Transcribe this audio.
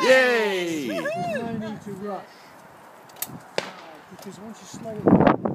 Yay! There's no need to rush. Because once you slow it down,